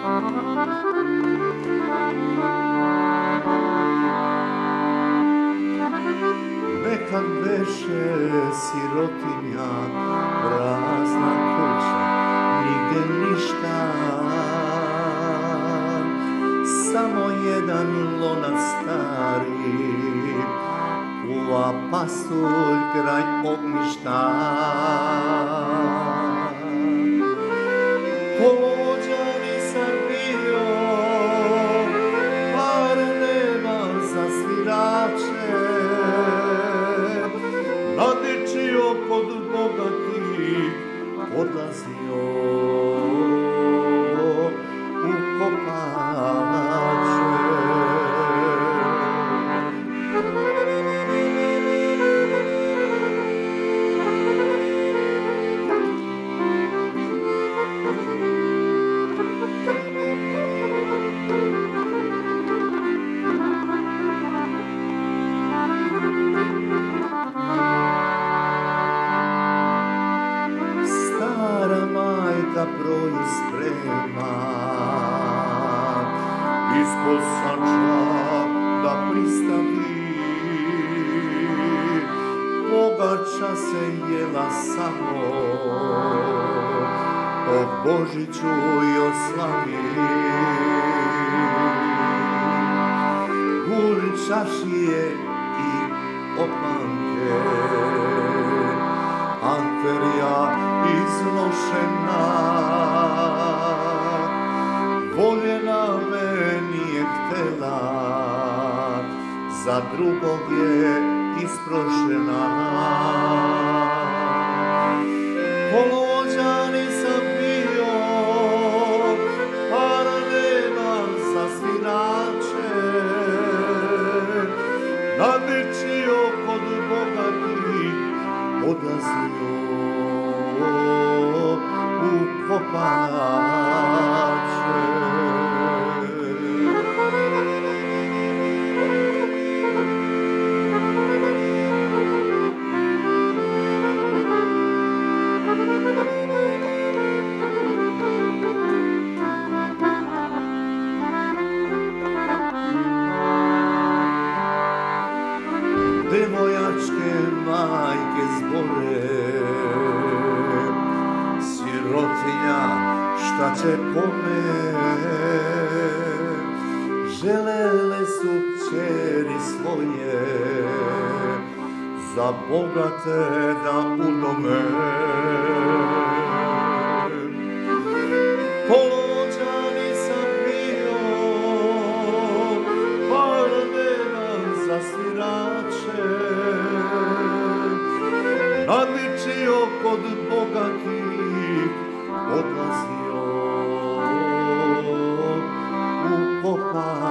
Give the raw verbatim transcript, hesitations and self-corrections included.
Nekad beše sirotinja, prazna kuća, nigde ništa, samo jedan lonac stari, kuva pasulj kraj ognjišta. Polođan nisam bio, par nema za svirače, nadečio kod bogatih, odlazio u kopače. Majka broju sprema, ispod sača da pristavi, pogača se jela samo, o Božiću i o slavi. Gurčašije i opanke, Anterija izlošena, voljena me nije htela, za drugog je isprošena. Polođan nisam bio, par nema za svirače, nadečio kod bogatih, odlazio u kopače. Devojačke majke zbore, sirotinja šta će kome, želele su kćeri svoje za bogate da udome. Polođan nisam bio, par nema za svirače, nadečio kod bogatih, odlazio u kopače.